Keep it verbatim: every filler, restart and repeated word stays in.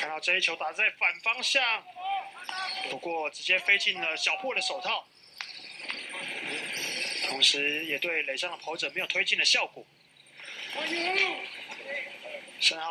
到这一球打在反方向，不过直接飞进了小破的手套，同时也对垒上的跑者没有推进的效果。申浩